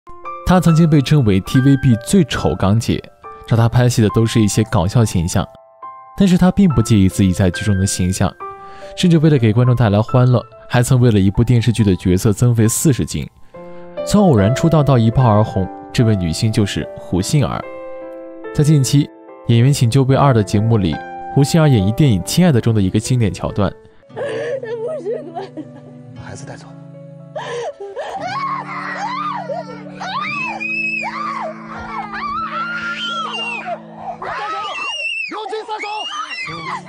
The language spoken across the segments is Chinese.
她曾经被称为 TVB 最丑港姐，找她拍戏的都是一些搞笑形象，但是她并不介意自己在剧中的形象，甚至为了给观众带来欢乐，还曾为了一部电视剧的角色增肥40斤。从偶然出道到一炮而红，这位女星就是胡杏儿。在近期《演员请就位2》的节目里，胡杏儿演绎电影《亲爱的》中的一个经典桥段。 不是我， 把孩子带走。有请撒手！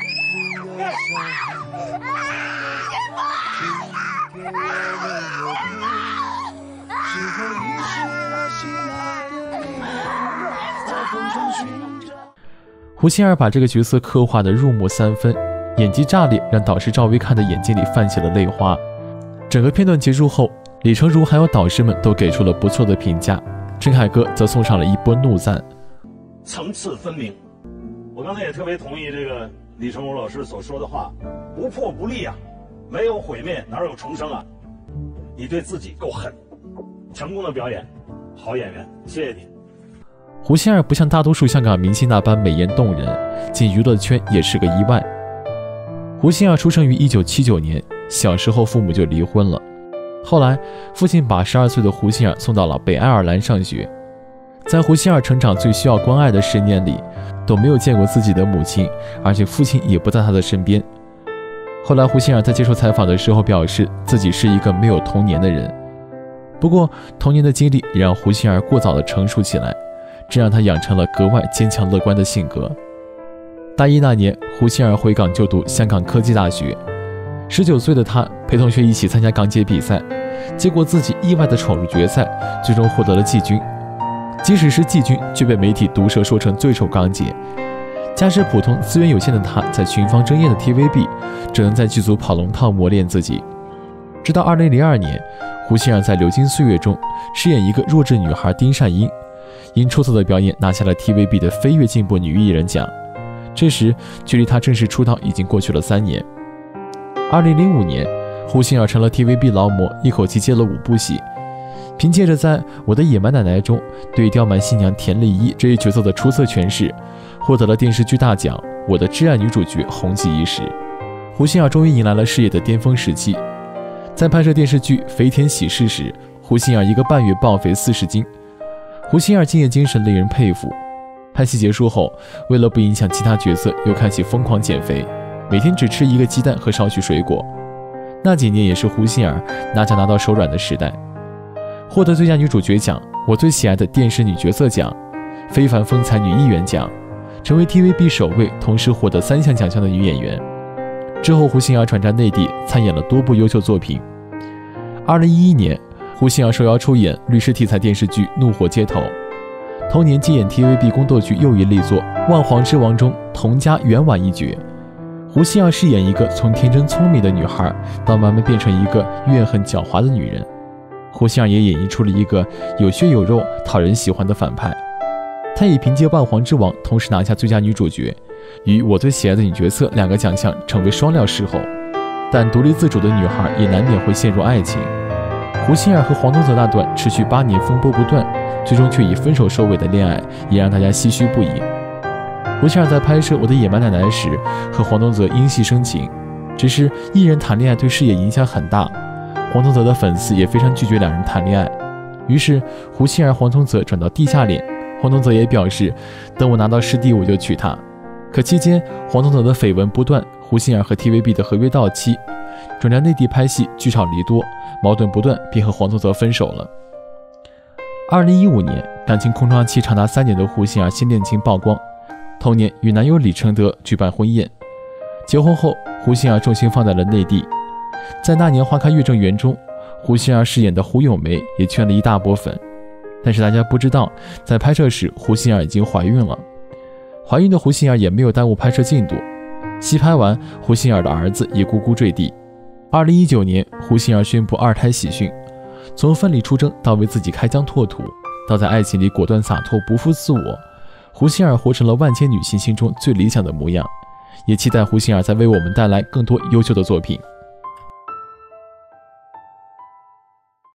胡杏儿把这个角色刻画得入木三分，演技炸裂，让导师赵薇看的眼睛里泛起了泪花。整个片段结束后，李成儒还有导师们都给出了不错的评价，陈凯歌则送上了一波怒赞。 层次分明，我刚才也特别同意这个李成儒老师所说的话，不破不立啊，没有毁灭哪有重生啊？你对自己够狠，成功的表演，好演员，谢谢你。 胡杏儿不像大多数香港明星那般美艳动人，进娱乐圈也是个意外。胡杏儿出生于1979年，小时候父母就离婚了，后来父亲把12岁的胡杏儿送到了北爱尔兰上学。在胡杏儿成长最需要关爱的10年里，都没有见过自己的母亲，而且父亲也不在她的身边。后来胡杏儿在接受采访的时候表示，自己是一个没有童年的人。不过童年的经历也让胡杏儿过早的成熟起来，这让她养成了格外坚强乐观的性格。大一那年，胡杏儿回港就读香港科技大学。19岁的她陪同学一起参加港姐比赛，结果自己意外地闯入决赛，最终获得了季军。即使是季军，却被媒体毒舌说成最丑港姐。家世普通、资源有限的她，在群芳争艳的 TVB， 只能在剧组跑龙套磨练自己。直到2002年，胡杏儿在《流金岁月》中饰演一个弱智女孩丁善英，因出色的表演拿下了 TVB 的飞跃进步女艺人奖。这时距离她正式出道已经过去了3年。2005年，胡杏儿成了 TVB 劳模，一口气接了5部戏。凭借着在《我的野蛮奶奶》中对刁蛮新娘田丽一这一角色的出色诠释，获得了电视剧大奖我的挚爱女主角，红极一时。胡杏儿终于迎来了事业的巅峰时期。在拍摄电视剧《肥田喜事》时，胡杏儿1个半月暴肥40斤。胡杏儿敬业精神令人佩服。拍戏结束后，为了不影响其他角色，又开始疯狂减肥，每天只吃1个鸡蛋和少许水果。那几年也是胡杏儿拿奖拿到手软的时代。获得最佳女主角奖、我最喜爱的电视女角色奖、非凡风采女艺员奖，成为 TVB 首位同时获得3项奖项的女演员。之后，胡杏儿转战内地，参演了多部优秀作品。2011年，胡杏儿受邀出演律师题材电视剧《怒火街头》，同年接演 TVB 宫斗剧又一力作《万皇之王》中童家袁婉一角。胡杏儿饰演一个从天真聪明的女孩，到慢慢变成一个怨恨狡猾的女人。胡杏儿也演绎出了一个有血有肉、讨人喜欢的反派。她也凭借《万皇之王》同时拿下最佳女主角，与我最喜爱的女角色2个奖项，成为双料视后。但独立自主的女孩也难免会陷入爱情。胡杏儿和黄宗泽那段持续8年风波不断，最终却以分手收尾的恋爱，也让大家唏嘘不已。胡杏儿在拍摄《我的野蛮奶奶》时，和黄宗泽因戏生情，只是艺人谈恋爱对事业影响很大，黄宗泽的粉丝也非常拒绝2人谈恋爱。于是胡杏儿、黄宗泽转到地下恋，黄宗泽也表示，等我拿到师弟我就娶她。可期间黄宗泽的绯闻不断，胡杏儿和 TVB 的合约到期，转战内地拍戏，聚少离多，矛盾不断，便和黄宗泽分手了。2015年，感情空窗期长达3年的胡杏儿新恋情曝光，同年与男友李承德举办婚宴。结婚后，胡杏儿重心放在了内地。在那年花开月正圆中，胡杏儿饰演的胡咏梅也圈了一大波粉。但是大家不知道，在拍摄时胡杏儿已经怀孕了。怀孕的胡杏儿也没有耽误拍摄进度，戏拍完，胡杏儿的儿子也咕咕坠地。2019年，胡杏儿宣布2胎喜讯，从奋力出征到为自己开疆拓土，到在爱情里果断洒脱不负自我，胡杏儿活成了万千女性心中最理想的模样。也期待胡杏儿再为我们带来更多优秀的作品。